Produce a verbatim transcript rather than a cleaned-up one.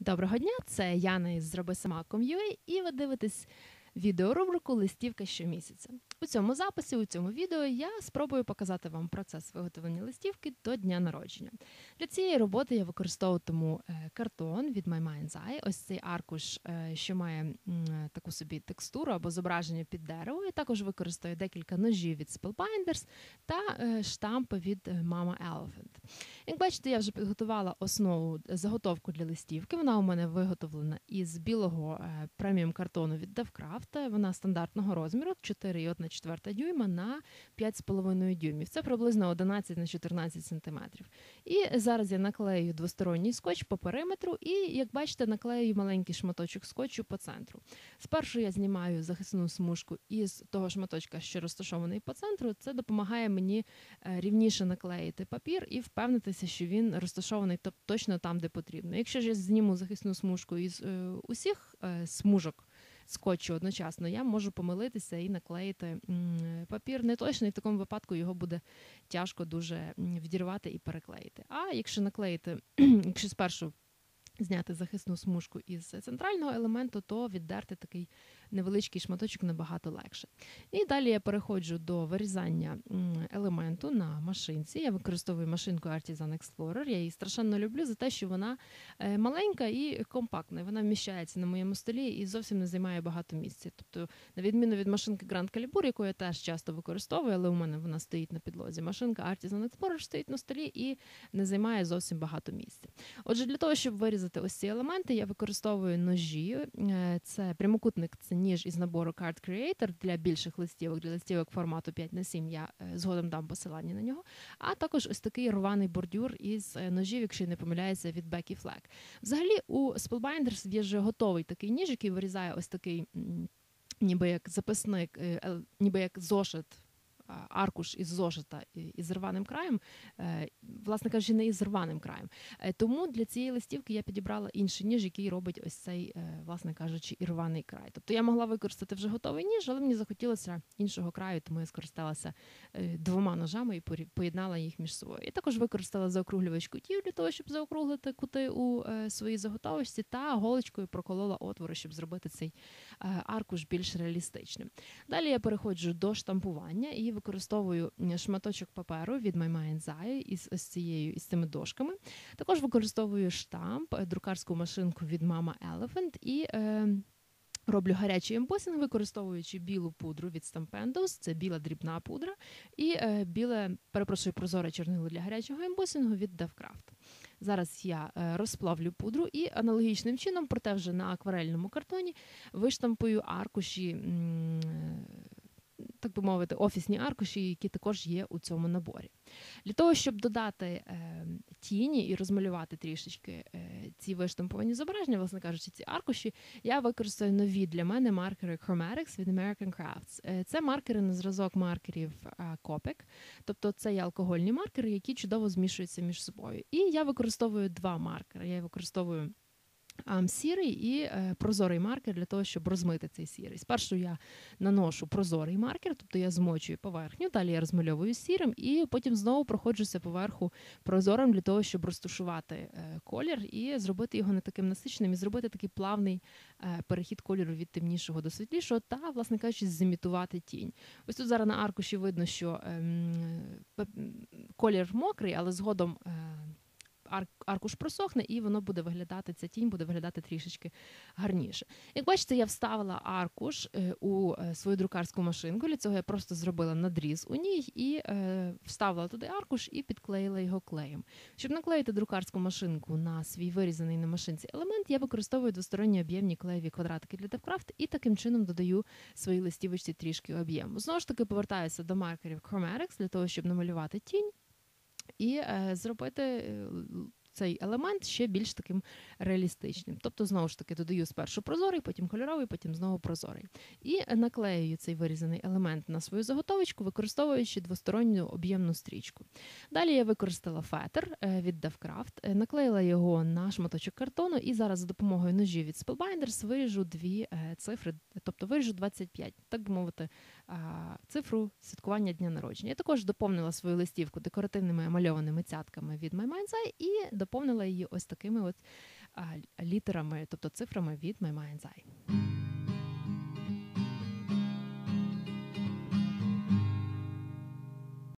Доброго дня, це Яна із зроби сама точка ком точка ю а, і ви дивитесь відеорубрику «Листівка щомісяця». У цьому записі, у цьому відео я спробую показати вам процес виготовлення листівки до дня народження. Для цієї роботи я використовуватиму картон від My Mind's Eye, ось цей аркуш, що має таку собі текстуру або зображення під дерево, і також використаю декілька ножів від Spellbinders та штампи від Mama Elephant. Як бачите, я вже підготувала основу, заготовку для листівки. Вона у мене виготовлена із білого преміум картону від Devcraft. Вона стандартного розміру чотири і одна четверта дюйма на п'ять з половиною дюймів. Це приблизно одинадцять на чотирнадцять сантиметрів. І зараз я наклею двосторонній скотч по периметру і, як бачите, наклею маленький шматочок скотчу по центру. Спершу я знімаю захисну смужку із того шматочка, що розташований по центру. Це допомагає мені рівніше наклеїти папір і впевнитися, що він розташований точно там, де потрібно. Якщо ж я зніму захисну смужку із е, усіх е, смужок скотчу одночасно, я можу помилитися і наклеїти м, папір неточний, і в такому випадку його буде тяжко дуже відірвати і переклеїти. А якщо наклеїти, якщо спершу зняти захисну смужку із центрального елементу, то віддерти такий невеличкий шматочок набагато легше. І далі я переходжу до вирізання елементу на машинці. Я використовую машинку Artisan Explorer. Я її страшенно люблю за те, що вона маленька і компактна. Вона вміщається на моєму столі і зовсім не займає багато місця. Тобто, на відміну від машинки Grand Calibre, яку я теж часто використовую, але у мене вона стоїть на підлозі, машинка Artisan Explorer стоїть на столі і не займає зовсім багато місця. Отже, для того, щоб вирізати ось ці елементи, я використовую ножі. Це прямокутник, це ніж із набору Card Creator для більших листівок, для листівок формату п'ять на сім, я згодом дам посилання на нього. А також ось такий рваний бордюр із ножів, якщо я не помиляюся, від Becky Fleck. Взагалі у Spellbinders є вже готовий такий ніж, який вирізає ось такий, ніби як записник, ніби як зошит, аркуш із зошита із рваним краєм, власне кажучи, не із рваним краєм. Тому для цієї листівки я підібрала інший ніж, який робить ось цей, власне кажучи, і рваний край. Тобто я могла використати вже готовий ніж, але мені захотілося іншого краю, тому я скористалася двома ножами і поєднала їх між собою. І також використала заокруглювач кутів для того, щоб заокруглити кути у своїй заготовочці, та голочкою проколола отвори, щоб зробити цей аркуш більш реалістичним. Далі я переходжу до штампування і використовую шматочок паперу від My Mind's Eye із ось цією, із цими дошками. Також використовую штамп, друкарську машинку від Mama Elephant і е, роблю гарячий ембосінг, використовуючи білу пудру від Stampendos, це біла дрібна пудра, і е, біле, перепрошую, прозоре чорнило для гарячого ембосінгу від Devcraft. Зараз я е, розплавлю пудру і аналогічним чином, проте вже на акварельному картоні, виштампую аркуші, м, так би мовити, офісні аркуші, які також є у цьому наборі. Для того, щоб додати е, тіні і розмалювати трішечки е, ці виштамповані зображення, власне кажучи, ці аркуші, я використаю нові для мене маркери Chromatics від American Crafts. Е, це маркери на зразок маркерів е, Copic, тобто це є алкогольні маркери, які чудово змішуються між собою. І я використовую два маркери. Я використовую сірий і е, прозорий маркер для того, щоб розмити цей сірий. Спершу я наношу прозорий маркер, тобто я змочую поверхню, далі я розмальовую сірим і потім знову проходжуся поверху прозорим для того, щоб розтушувати е, колір і зробити його не таким насиченим, і зробити такий плавний е, перехід кольору від темнішого до світлішого та, власне кажучи, зімітувати тінь. Ось тут зараз на аркуші видно, що е, колір мокрий, але згодом е, аркуш просохне, і воно буде виглядати, ця тінь буде виглядати трішечки гарніше. Як бачите, я вставила аркуш у свою друкарську машинку, для цього я просто зробила надріз у ній і е, вставила туди аркуш і підклеїла його клеєм. Щоб наклеїти друкарську машинку на свій вирізаний на машинці елемент, я використовую двосторонні об'ємні клеєві квадратики для Devcraft і таким чином додаю своїй листівочці трішки об'єму. Знову ж таки, повертаюся до маркерів Chromatics для того, щоб намалювати тінь і е, зробити е, цей елемент ще більш таким реалістичним. Тобто, знову ж таки, додаю спершу прозорий, потім кольоровий, потім знову прозорий. І наклеюю цей вирізаний елемент на свою заготовочку, використовуючи двосторонню об'ємну стрічку. Далі я використала фетр від Devcraft, наклеїла його на шматочок картону і зараз за допомогою ножів від Spellbinders виріжу дві цифри, тобто виріжу двадцять п'ять, так би мовити, цифру святкування дня народження. Я також доповнила свою листівку декоративними мальованими цятками від My Mind's Eye і доповнила її ось такими от а, літерами, тобто цифрами від My Mind's Eye.